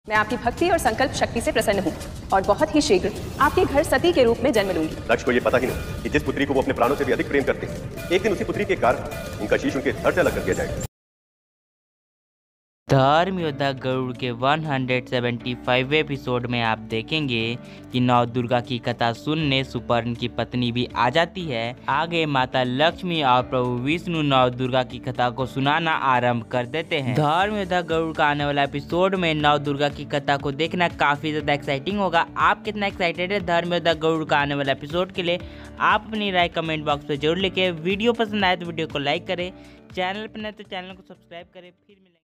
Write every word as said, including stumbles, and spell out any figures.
मैं आपकी भक्ति और संकल्प शक्ति से प्रसन्न हूँ और बहुत ही शीघ्र आपके घर सती के रूप में जन्म लूंगी। दक्ष को ये पता ही नहीं कि जिस पुत्री को वो अपने प्राणों से भी अधिक प्रेम करते हैं, एक दिन उसी पुत्री के कारण उनका शीश उनके धड़ से अलग कर दिया जाएगा। धर्म योद्धा गरुड़ के एक सौ पचहत्तरवें एपिसोड में आप देखेंगे कि नव दुर्गा की कथा सुनने सुपर्ण की पत्नी भी आ जाती है। आगे माता लक्ष्मी और प्रभु विष्णु नव दुर्गा की कथा को सुनाना आरंभ कर देते हैं। धर्म योद्धा गरुड़ का आने वाला एपिसोड में नव दुर्गा की कथा को देखना काफी ज्यादा एक्साइटिंग होगा। आप कितना एक्साइटेड है धर्म योद्धा गरुड़ का आने वाला एपिसोड के लिए? आप अपनी राय कमेंट बॉक्स में जरूर लिखे। वीडियो पसंद आए तो वीडियो को लाइक करें, चैनल पर नए तो चैनल को सब्सक्राइब करें। फिर मिलेंगे।